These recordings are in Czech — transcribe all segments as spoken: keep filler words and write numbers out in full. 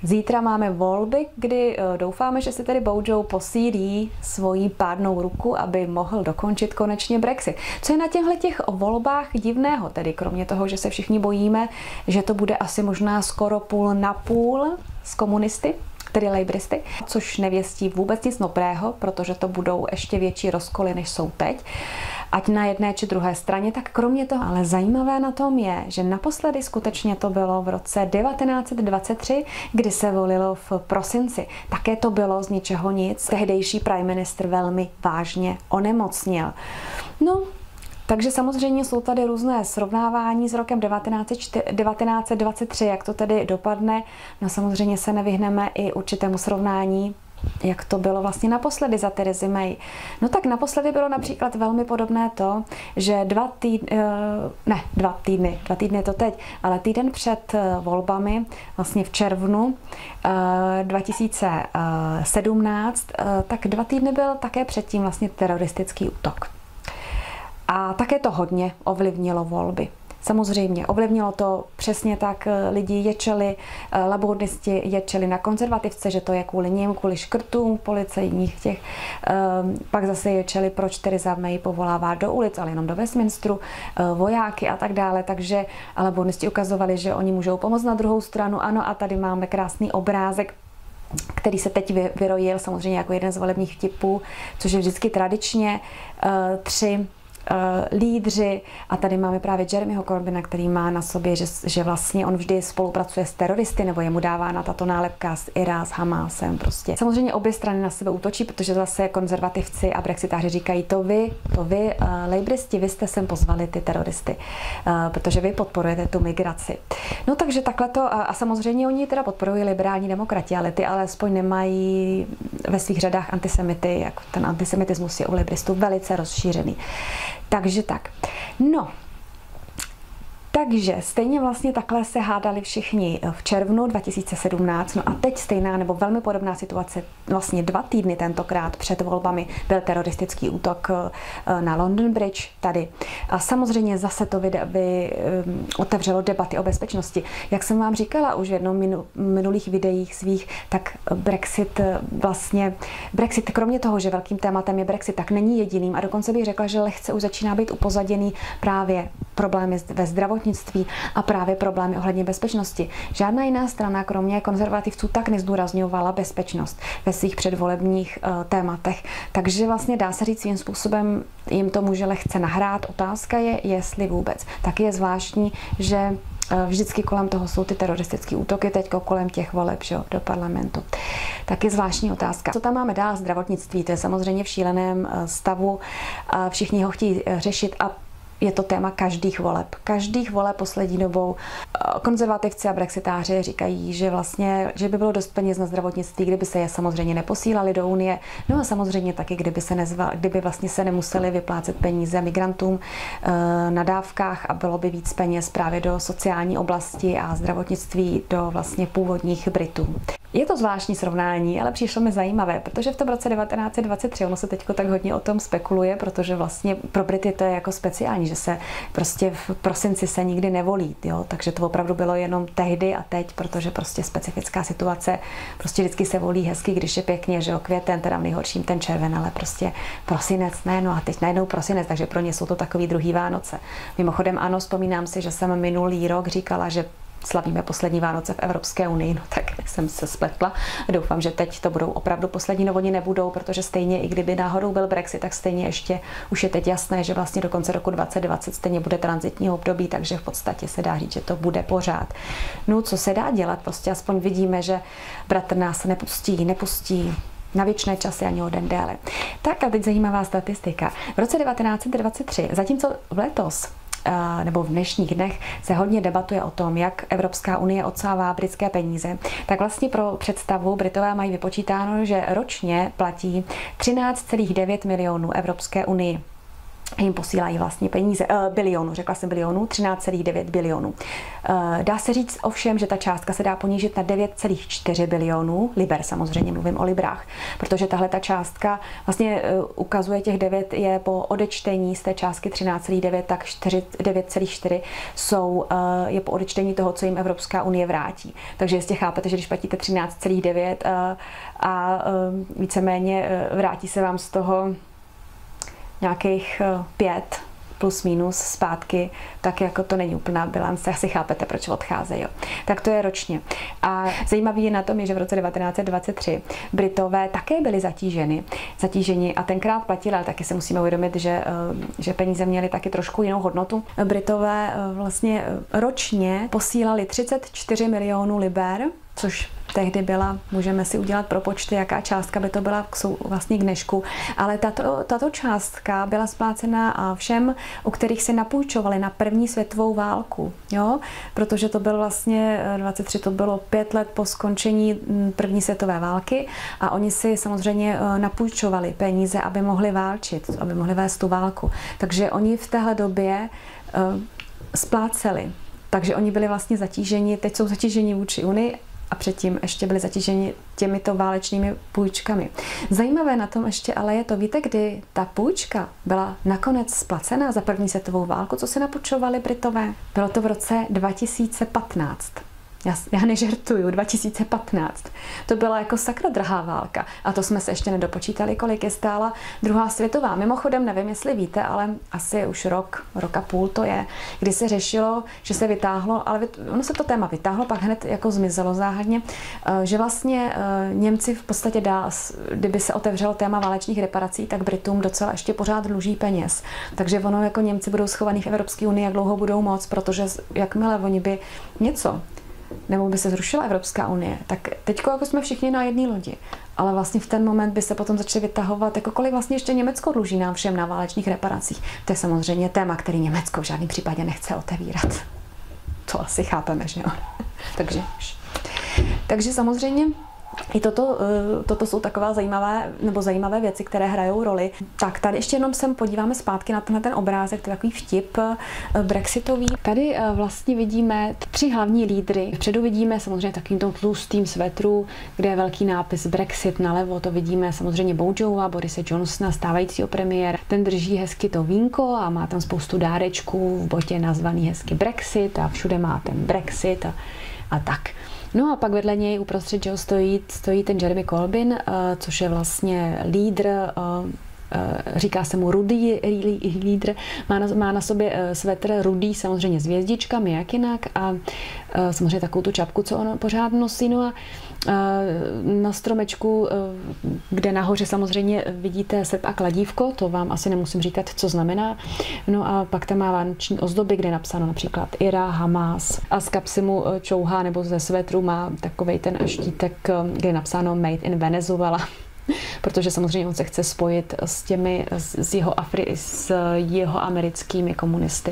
Zítra máme volby, kdy doufáme, že si tedy Bojo posílí svoji pádnou ruku, aby mohl dokončit konečně Brexit. Co je na těchto těch volbách divného, tedy kromě toho, že se všichni bojíme, že to bude asi možná skoro půl na půl s komunisty, tedy lejbristy, což nevěstí vůbec nic dobrého, protože to budou ještě větší rozkoly, než jsou teď, ať na jedné či druhé straně, tak kromě toho, ale zajímavé na tom je, že naposledy skutečně to bylo v roce devatenáct set dvacet tři, kdy se volilo v prosinci. Také to bylo z ničeho nic. Tehdejší prime minister velmi vážně onemocněl. No, takže samozřejmě jsou tady různé srovnávání s rokem devatenáct set dvacet tři, jak to tedy dopadne. No samozřejmě se nevyhneme i určitému srovnání, jak to bylo vlastně naposledy za Terezy May. No tak naposledy bylo například velmi podobné to, že dva týdny, ne, dva týdny, dva týdny je to teď, ale týden před volbami, vlastně v červnu dva tisíce sedmnáct, tak dva týdny byl také předtím vlastně teroristický útok. A také to hodně ovlivnilo volby. Samozřejmě ovlivnilo to přesně tak, lidi ječeli, laboristi ječeli na konzervativce, že to je kvůli nim, kvůli škrtům policejních těch. Pak zase ječeli, proč Theresa May povolává do ulic, ale jenom do Westminsteru, vojáky a tak dále. Takže laboristi ukazovali, že oni můžou pomoct na druhou stranu. Ano, a tady máme krásný obrázek, který se teď vyrojil samozřejmě jako jeden z volebních vtipů, což je vždycky tradičně tři lídři, a tady máme právě Jeremyho Corbyna, který má na sobě, že, že vlastně on vždy spolupracuje s teroristy, nebo je mu dávána tato nálepka s Irá, s Hamásem prostě. Samozřejmě obě strany na sebe útočí, protože zase konzervativci a brexitáři říkají, to vy, to vy, uh, lejbristi, vy jste sem pozvali ty teroristy, uh, protože vy podporujete tu migraci. No takže takhle to, a, a samozřejmě oni teda podporují liberální demokrati, ale ty alespoň nemají ve svých řadách antisemity, jako ten antisemitismus je u lejbristů velice rozšířený. Takže tak. No, takže stejně vlastně takhle se hádali všichni v červnu dva tisíce sedmnáct, no a teď stejná nebo velmi podobná situace, vlastně dva týdny tentokrát před volbami byl teroristický útok na London Bridge tady. A samozřejmě zase to vy, vy, um, otevřelo debaty o bezpečnosti. Jak jsem vám říkala už v jednom minu, minulých videích svých, tak Brexit vlastně, Brexit kromě toho, že velkým tématem je Brexit, tak není jediným, a dokonce bych řekla, že lehce už začíná být upozaděný právě problémy ve zdravotnictví a právě problémy ohledně bezpečnosti. Žádná jiná strana, kromě konzervativců, tak nezdůrazňovala bezpečnost ve svých předvolebních uh, tématech. Takže vlastně dá se říct svým způsobem, jim to může lehce nahrát. Otázka je, jestli vůbec. Tak je zvláštní, že uh, vždycky kolem toho jsou ty teroristické útoky, teďko kolem těch voleb, že, do parlamentu. Tak je zvláštní otázka. Co tam máme dál? Zdravotnictví, to je samozřejmě v šíleném uh, stavu. Uh, všichni ho chtějí uh, řešit a je to téma každých voleb. Každých voleb poslední dobou konzervativci a brexitáři říkají, že vlastně, že by bylo dost peněz na zdravotnictví, kdyby se je samozřejmě neposílali do Unie, no a samozřejmě taky, kdyby se nezval, kdyby vlastně se nemuseli vyplácet peníze migrantům e, na dávkách a bylo by víc peněz právě do sociální oblasti a zdravotnictví do vlastně původních Britů. Je to zvláštní srovnání, ale přišlo mi zajímavé, protože v tom roce devatenáct set dvacet tři, ono se teďko tak hodně o tom spekuluje, protože vlastně pro Brity to je jako speciální, že se prostě v prosinci se nikdy nevolí, jo? Takže to opravdu bylo jenom tehdy a teď, protože prostě specifická situace, prostě vždycky se volí hezky, když je pěkně, že jo, květen, teda v nejhorším ten červen, ale prostě prosinec, ne, no a teď najednou prosinec, takže pro ně jsou to takový druhý Vánoce. Mimochodem ano, vzpomínám si, že jsem minulý rok říkala, že slavíme poslední Vánoce v Evropské unii, no tak jsem se spletla. Doufám, že teď to budou opravdu poslední, no oni nebudou, protože stejně, i kdyby náhodou byl Brexit, tak stejně ještě už je teď jasné, že vlastně do konce roku dvacet dvacet stejně bude tranzitní období, takže v podstatě se dá říct, že to bude pořád. No, co se dá dělat? Prostě aspoň vidíme, že bratr nás nepustí, nepustí na věčné časy ani o den déle. Tak a teď zajímavá statistika. V roce devatenáct set dvacet tři, zatímco v letos nebo v dnešních dnech se hodně debatuje o tom, jak Evropská unie odsává britské peníze, tak vlastně pro představu Britové mají vypočítáno, že ročně platí třináct celá devět milionů Evropské unii. jim posílají vlastně peníze, uh, bilionů, řekla jsem bilionů, třináct celá devět bilionů. Uh, dá se říct ovšem, že ta částka se dá ponížit na devět celá čtyři bilionů, liber samozřejmě, mluvím o librách, protože tahle ta částka vlastně uh, ukazuje těch devět je po odečtení z té částky třináct celá devět, tak devět celá čtyři jsou, uh, je po odečtení toho, co jim Evropská unie vrátí. Takže jistě chápete, že když platíte třináct celá devět uh, a uh, víceméně uh, vrátí se vám z toho nějakých pět plus minus zpátky, tak jako to není úplná bilance, asi chápete, proč odcházejí. Jo. Tak to je ročně. A zajímavý je na tom, je, že v roce devatenáct set dvacet tři Britové také byli zatíženi, zatíženi a tenkrát platili, ale taky se musíme uvědomit, že, že peníze měly taky trošku jinou hodnotu. Britové vlastně ročně posílali třicet čtyři milionů liber, což tehdy byla, můžeme si udělat propočty, jaká částka by to byla vlastně k dnešku, ale tato, tato částka byla splácena všem, u kterých si napůjčovali na první světovou válku, jo? Protože to bylo vlastně, dvacet tři to bylo pět let po skončení první světové války a oni si samozřejmě napůjčovali peníze, aby mohli válčit, aby mohli vést tu válku. Takže oni v téhle době uh, spláceli. Takže oni byli vlastně zatíženi, teď jsou zatíženi vůči Unii, a předtím ještě byli zatíženi těmito válečnými půjčkami. Zajímavé na tom ještě ale je to, víte, kdy ta půjčka byla nakonec splacená za první světovou válku, co si napůjčovali Britové? Bylo to v roce dva tisíce patnáct. Já, já nežertuju, dva tisíce patnáct. To byla jako sakra drahá válka. A to jsme se ještě nedopočítali, kolik je stála druhá světová. Mimochodem, nevím, jestli víte, ale asi už rok, rok a půl to je, kdy se řešilo, že se vytáhlo, ale ono se to téma vytáhlo, pak hned jako zmizelo záhadně, že vlastně Němci v podstatě dál, kdyby se otevřelo téma válečných reparací, tak Britům docela ještě pořád dluží peněz. Takže ono jako Němci budou schovaní v Evropské unii, jak dlouho budou moc, protože jakmile oni by něco nebo by se zrušila Evropská unie, tak teď jako jsme všichni na jedné lodi. Ale vlastně v ten moment by se potom začaly vytahovat, jako kolik vlastně ještě Německo dluží nám všem na válečných reparacích. To je samozřejmě téma, který Německo v žádném případě nechce otevírat. To asi chápeme, že jo? takže, takže samozřejmě i toto, toto jsou takové zajímavé, nebo zajímavé věci, které hrajou roli. Tak tady ještě jenom sem podíváme zpátky na tenhle ten obrázek, to je takový vtip brexitový. Tady vlastně vidíme tři hlavní lídry. Vpředu vidíme samozřejmě takovým tom tlustým svetru, kde je velký nápis Brexit nalevo. To vidíme samozřejmě Bojoa, Borise Johnsona, stávajícího premiéra. Ten drží hezky to vínko a má tam spoustu dárečků v botě nazvaný hezky Brexit a všude má ten Brexit a, a tak. No a pak vedle něj uprostřed, že stojí, stojí ten Jeremy Corbyn, uh, což je vlastně lídr, uh, uh, říká se mu rudý lídr, má na, má na sobě uh, svetr rudý, samozřejmě s hvězdičkami, jak jinak, a uh, samozřejmě takovou tu čapku, co on pořád nosí. No a uh, na stromečku, uh, kde nahoře samozřejmě vidíte srp a kladívko, to vám asi nemusím říkat, co znamená. No a pak tam má vánoční ozdoby, kde je napsáno například Ira, Hamas, a z kapsy mu čouhá nebo ze svetru má takovej ten štítek, kde je napsáno Made in Venezuela. Protože samozřejmě on se chce spojit s těmi, s jeho, Afri, s jeho americkými komunisty.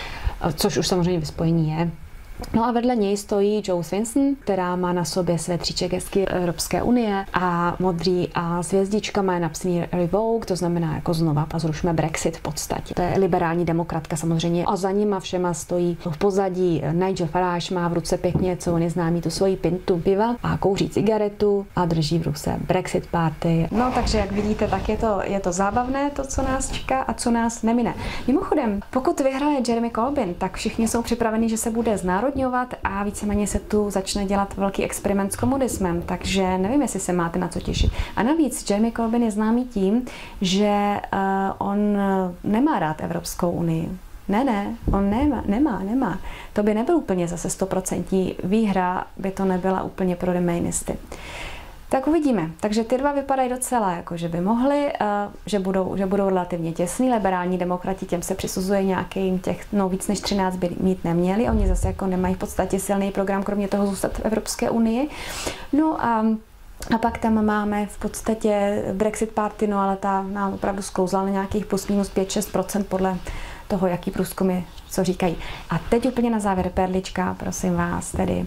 Což už samozřejmě vyspojení je. No a vedle něj stojí Jo Swinson, která má na sobě svetříček hezky Evropské unie a modrý a s hvězdičkama je napsaný Revoke, to znamená jako znova a zrušme Brexit v podstatě. To je liberální demokratka samozřejmě a za nima všema stojí v pozadí Nigel Farage, má v ruce pěkně, co on je známý, tu svoji pintu piva a kouří cigaretu a drží v ruce Brexit party. No takže jak vidíte, tak je to, je to zábavné to, co nás čeká a co nás nemine. Mimochodem, pokud vyhraje Jeremy Corbyn, tak všichni jsou připraveni, že se bude znárodňovat a víceméně se tu začne dělat velký experiment s komunismem, takže nevím, jestli se máte na co těšit. A navíc Jeremy Corbyn je známý tím, že uh, on nemá rád Evropskou unii. Ne, ne, on nemá, nemá, nemá. To by nebyl úplně zase stoprocentní výhra, by to nebyla úplně pro remainisty. Tak uvidíme. Takže ty dva vypadají docela, jako že by mohli, že budou, že budou relativně těsní. Liberální demokrati, těm se přisuzuje nějakým těch, no víc než třináct by mít neměli. Oni zase jako nemají v podstatě silný program, kromě toho zůstat v Evropské unii. No a A pak tam máme v podstatě Brexit party, no ale ta nám opravdu sklouzla na nějakých plus minus pět šest procent podle toho, jaký průzkumy co říkají. A teď úplně na závěr perlička, prosím vás, tedy.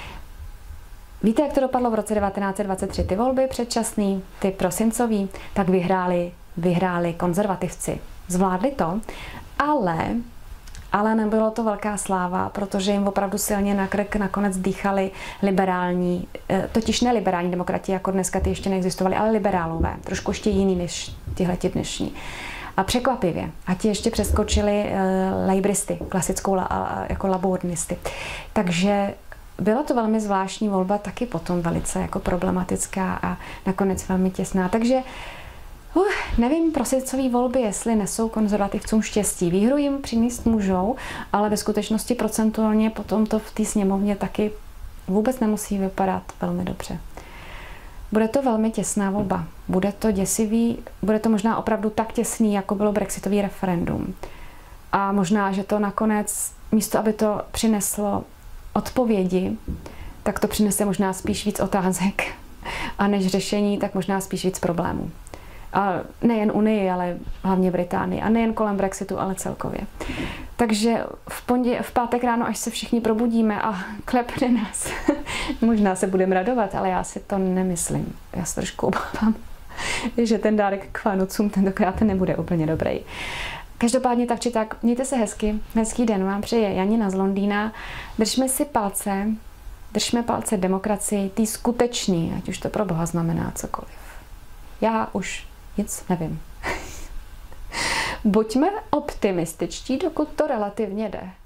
Víte, jak to dopadlo v roce devatenáct set dvacet tři, ty volby předčasný, ty prosincový, tak vyhráli, vyhráli konzervativci. zvládli to, ale Ale nebylo to velká sláva, protože jim opravdu silně na krk nakonec dýchali liberální, totiž ne liberální demokrati, jako dneska ty ještě neexistovali, ale liberálové, trošku ještě jiný než tihleti dnešní. A překvapivě. A ti ještě přeskočili uh, lejbristy, klasickou la, jako labornisty. Takže byla to velmi zvláštní volba, taky potom velice jako problematická a nakonec velmi těsná. Takže Uh, nevím, prosinцové volby, jestli nesou konzervativcům štěstí. Výhru jim přinést můžou, ale ve skutečnosti procentuálně potom to v té sněmovně taky vůbec nemusí vypadat velmi dobře. Bude to velmi těsná volba. Bude to děsivý, bude to možná opravdu tak těsný, jako bylo brexitový referendum. A možná, že to nakonec, místo aby to přineslo odpovědi, tak to přinese možná spíš víc otázek. A než řešení, tak možná spíš víc problémů. A nejen Unii, ale hlavně Británii. A nejen kolem Brexitu, ale celkově. Takže v, pondě, v pátek ráno, až se všichni probudíme a klepne nás, možná se budeme radovat, ale já si to nemyslím. Já se trošku obávám, že ten dárek k Vánocům tentokrát nebude úplně dobrý. Každopádně tak či tak, mějte se hezky, hezký den vám přeje Janina z Londýna. Držme si palce, držme palce demokracii, tý skutečný, ať už to pro Boha znamená cokoliv. Já už nic nevím. Buďme optimističtí, dokud to relativně jde.